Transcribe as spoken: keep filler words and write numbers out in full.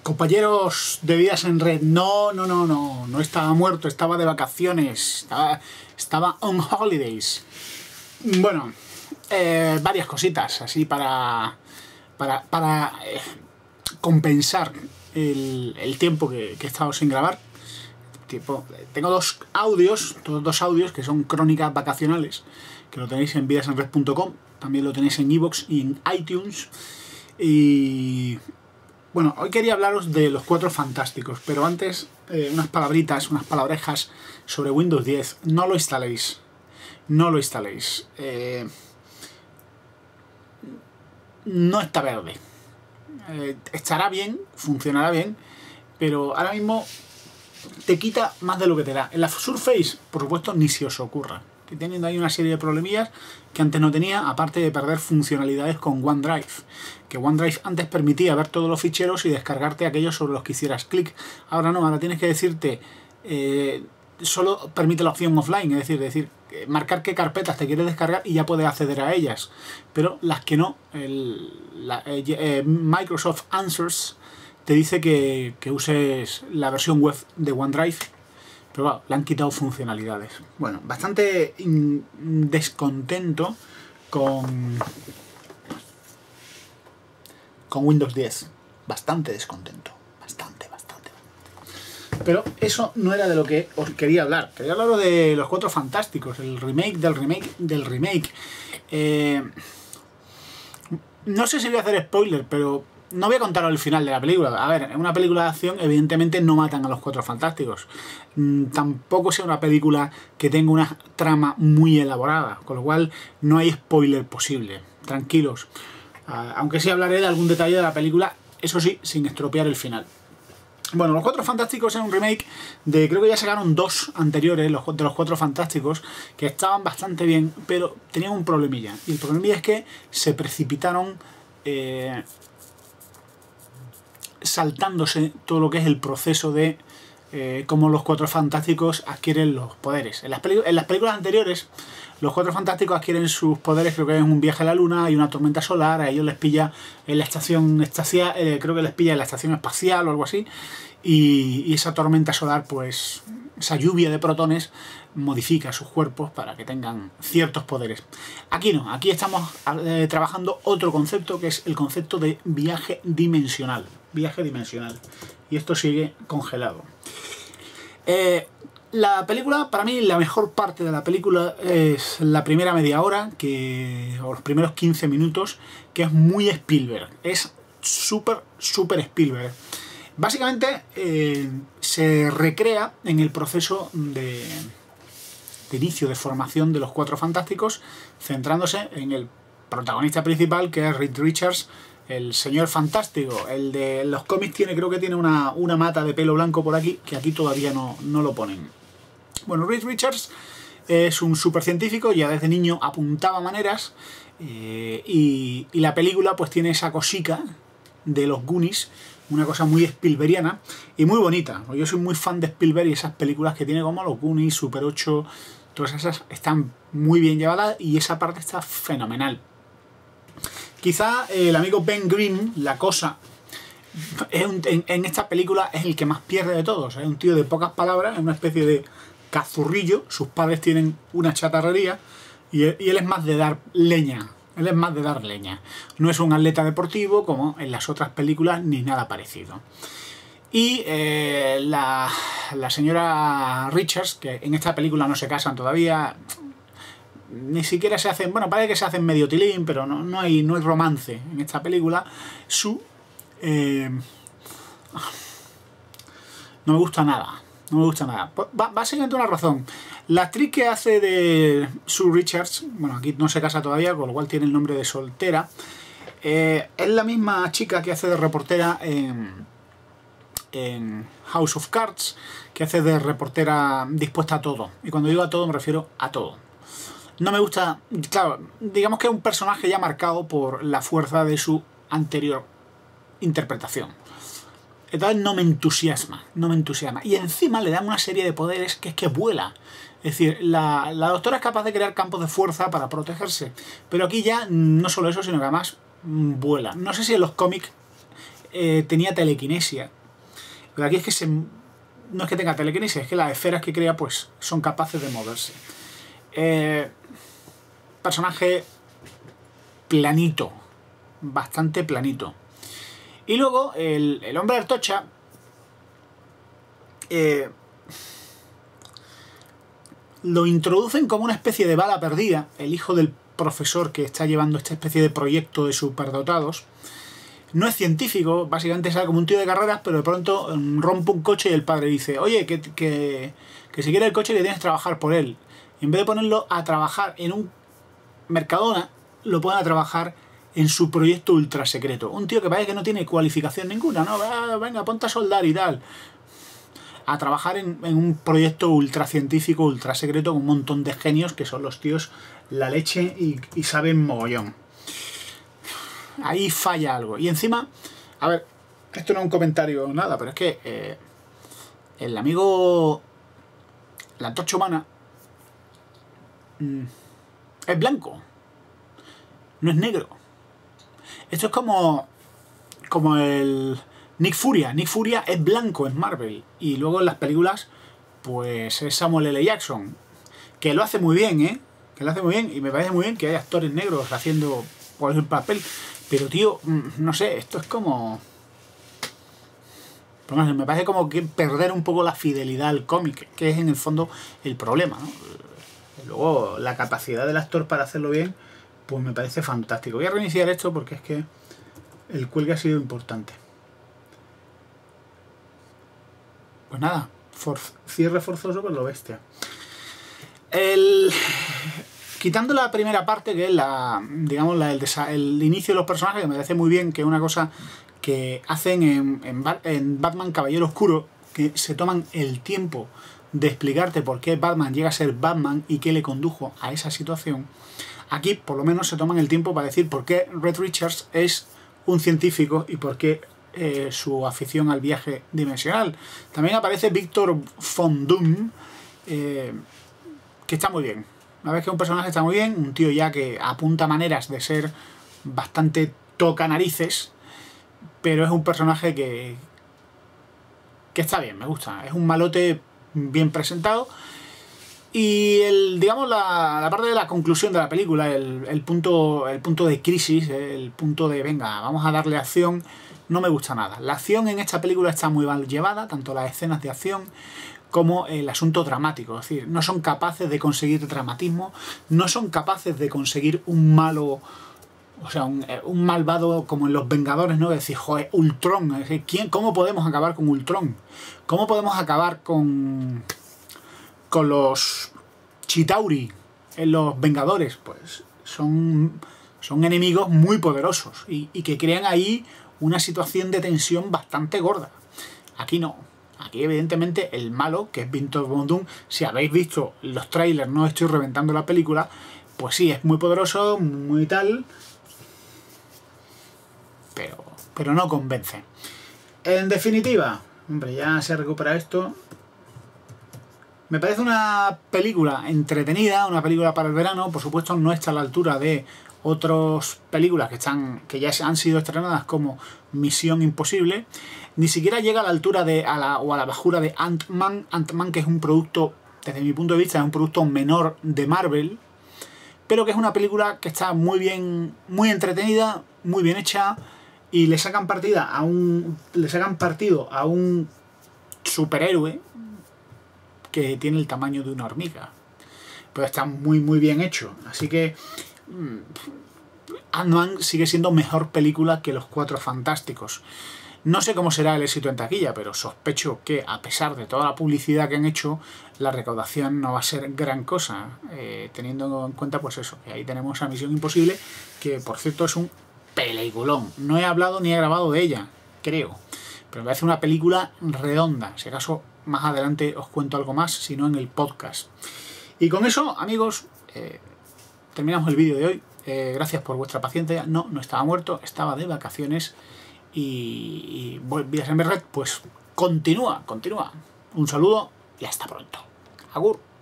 Compañeros de Vidas en Red, no, no, no, no, no estaba muerto, estaba de vacaciones, estaba, estaba on holidays. Bueno, eh, varias cositas así para, para, para eh, compensar el, el tiempo que, que he estado sin grabar. Tipo, tengo dos audios, todos dos audios que son crónicas vacacionales, que lo tenéis en vidas en red punto com, también lo tenéis en iVoox y en iTunes. Y bueno, hoy quería hablaros de los Cuatro Fantásticos, pero antes eh, unas palabritas, unas palabrejas sobre Windows diez. No lo instaléis, no lo instaléis. Eh, no está verde. Eh, estará bien, funcionará bien, pero ahora mismo te quita más de lo que te da. En la Surface, por supuesto, ni se os ocurra. Estoy teniendo ahí una serie de problemillas que antes no tenía, aparte de perder funcionalidades con OneDrive. Que OneDrive antes permitía ver todos los ficheros y descargarte aquellos sobre los que hicieras clic. Ahora no, ahora tienes que decirte, eh, solo permite la opción offline, es decir, decir, marcar qué carpetas te quieres descargar y ya puedes acceder a ellas. Pero las que no, el, la, eh, eh, Microsoft Answers te dice que, que uses la versión web de OneDrive, pero bueno, le han quitado funcionalidades. Bueno, bastante descontento con, con Windows diez. Bastante descontento. Bastante, bastante. Pero eso no era de lo que os quería hablar. Quería hablaros de los Cuatro Fantásticos, el remake del remake del remake. Eh, no sé si voy a hacer spoiler, pero no voy a contaros el final de la película. A ver, en una película de acción evidentemente no matan a los Cuatro Fantásticos. Mm, tampoco sea una película que tenga una trama muy elaborada, con lo cual no hay spoiler posible. Tranquilos. Uh, aunque sí hablaré de algún detalle de la película, eso sí, sin estropear el final. Bueno, los Cuatro Fantásticos es un remake de, creo que ya sacaron dos anteriores, los, de los Cuatro Fantásticos, que estaban bastante bien, pero tenían un problemilla. Y el problemilla es que se precipitaron eh, saltándose todo lo que es el proceso de eh, cómo los Cuatro Fantásticos adquieren los poderes. En las, en las películas anteriores, los Cuatro Fantásticos adquieren sus poderes, creo que es un viaje a la luna, hay una tormenta solar, a ellos les pilla en la estación espacial, eh, creo que les pilla en la estación espacial o algo así, y, y esa tormenta solar, pues, esa lluvia de protones modifica sus cuerpos para que tengan ciertos poderes. Aquí no, aquí estamos eh, trabajando otro concepto, que es el concepto de viaje dimensional. Viaje dimensional. Y esto sigue congelado. Eh, la película, para mí, la mejor parte de la película es la primera media hora, que, o los primeros quince minutos, que es muy Spielberg. Es súper, súper Spielberg. Básicamente, eh, se recrea en el proceso de, de inicio de formación de los Cuatro Fantásticos, centrándose en el protagonista principal, que es Reed Richards, el señor fantástico. El de los cómics tiene, creo que tiene una, una mata de pelo blanco por aquí, que aquí todavía no, no lo ponen. Bueno, Reed Richards es un supercientífico, ya desde niño apuntaba maneras, eh, y, y la película pues tiene esa cosica de los Goonies, una cosa muy Spielbergiana y muy bonita. Yo soy muy fan de Spielberg y esas películas que tiene como los Goonies, Super ocho, todas esas están muy bien llevadas y esa parte está fenomenal. Quizá eh, el amigo Ben Grimm, la cosa, es un, en, en esta película es el que más pierde de todos. Es un tío de pocas palabras, es una especie de cazurrillo. Sus padres tienen una chatarrería y él, y él es más de dar leña. Él es más de dar leña. No es un atleta deportivo como en las otras películas ni nada parecido. Y eh, la, la señora Richards, que en esta película no se casan todavía, ni siquiera se hacen, bueno, parece que se hacen medio tilín, pero no, no, hay, no hay romance en esta película. Su... Eh, no me gusta nada. No me gusta nada. Básicamente una razón. La actriz que hace de Sue Richards, bueno, aquí no se casa todavía, con lo cual tiene el nombre de soltera, eh, es la misma chica que hace de reportera en, en House of Cards, que hace de reportera dispuesta a todo. Y cuando digo a todo me refiero a todo. No me gusta, claro, digamos que es un personaje ya marcado por la fuerza de su anterior interpretación. Entonces no me entusiasma, no me entusiasma. Y encima le dan una serie de poderes que es que vuela. Es decir, la, la doctora es capaz de crear campos de fuerza para protegerse. Pero aquí ya no solo eso, sino que además vuela. No sé si en los cómics eh, tenía telequinesia. Pero aquí es que se, no es que tenga telequinesia, es que las esferas que crea pues son capaces de moverse. Eh, personaje planito, bastante planito. Y luego el, el hombre Artocha, eh, lo introducen como una especie de bala perdida, el hijo del profesor que está llevando esta especie de proyecto de superdotados. No es científico, básicamente sale como un tío de carreras, pero de pronto rompe un coche y el padre dice, oye, que, que, que si quiere el coche que tienes que trabajar por él. Y en vez de ponerlo a trabajar en un Mercadona, lo ponen a trabajar en su proyecto ultra secreto. Un tío que parece que no tiene cualificación ninguna, ¿no? Ah, venga, ponte a soldar y tal. A trabajar en, en un proyecto ultra científico, ultra secreto, con un montón de genios que son los tíos la leche y, y saben mogollón. Ahí falla algo. Y encima, a ver, esto no es un comentario nada, pero es que eh, el amigo, la antorcha humana, mm, es blanco, no es negro. Esto es como, como el Nick Furia. Nick Furia es blanco en Marvel. Y luego en las películas, pues es Samuel L. Jackson, que lo hace muy bien, ¿eh? Que lo hace muy bien. Y me parece muy bien que hay actores negros haciendo por el papel. Pero, tío, no sé, esto es como... Me parece como que perder un poco la fidelidad al cómic, que es en el fondo el problema, ¿no? Luego, la capacidad del actor para hacerlo bien, pues me parece fantástico. Voy a reiniciar esto porque es que el cuelgue ha sido importante. Pues nada, for cierre forzoso por lo bestia. El... Quitando la primera parte, que es la, digamos, la, el, el inicio de los personajes, que me parece muy bien, que es una cosa que hacen en, en, en Batman Caballero Oscuro, que se toman el tiempo de explicarte por qué Batman llega a ser Batman y qué le condujo a esa situación. Aquí, por lo menos, se toman el tiempo para decir por qué Reed Richards es un científico y por qué eh, su afición al viaje dimensional. También aparece Victor Von Doom, eh, que está muy bien. Una vez que un personaje está muy bien, un tío ya que apunta maneras de ser bastante toca narices, pero es un personaje que, que está bien, me gusta. Es un malote bien presentado. Y el, digamos, la, la parte de la conclusión de la película, el, el, punto, el punto de crisis, el punto de, venga, vamos a darle acción, no me gusta nada. La acción en esta película está muy mal llevada, tanto las escenas de acción como el asunto dramático. Es decir, no son capaces de conseguir dramatismo, no son capaces de conseguir un malo, o sea, un, un malvado como en Los Vengadores, ¿no? Es decir, joder, Ultron. Es decir, ¿quién, ¿cómo podemos acabar con Ultron? ¿Cómo podemos acabar con, con los Chitauri en Los Vengadores? Pues son, son enemigos muy poderosos y, y que crean ahí una situación de tensión bastante gorda. Aquí no. Aquí evidentemente el malo, que es Victor Von Doom, si habéis visto los trailers, no estoy reventando la película, pues sí, es muy poderoso, muy tal, pero, pero no convence. En definitiva, hombre, ya se recupera esto. Me parece una película entretenida, una película para el verano. Por supuesto no está a la altura de otras películas que, están, que ya han sido estrenadas como Misión Imposible. Ni siquiera llega a la altura de, a la, o a la bajura de Ant-Man. Ant-Man, que es un producto, desde mi punto de vista, es un producto menor de Marvel, pero que es una película que está muy bien, muy entretenida, muy bien hecha, y le sacan partida a un, le sacan partido a un superhéroe que tiene el tamaño de una hormiga, pero está muy muy bien hecho. Así que Ant-Man sigue siendo mejor película que Los Cuatro Fantásticos. No sé cómo será el éxito en taquilla, pero sospecho que, a pesar de toda la publicidad que han hecho, la recaudación no va a ser gran cosa, eh, teniendo en cuenta pues eso, que ahí tenemos a Misión Imposible, que por cierto es un peliculón. No he hablado ni he grabado de ella, creo, pero me parece una película redonda. Si acaso más adelante os cuento algo más, si no en el podcast. Y con eso, amigos, eh, terminamos el vídeo de hoy. Eh, gracias por vuestra paciencia. No, no estaba muerto, estaba de vacaciones. Y, y Vidas en Red, pues continúa, continúa. Un saludo y hasta pronto. Agur.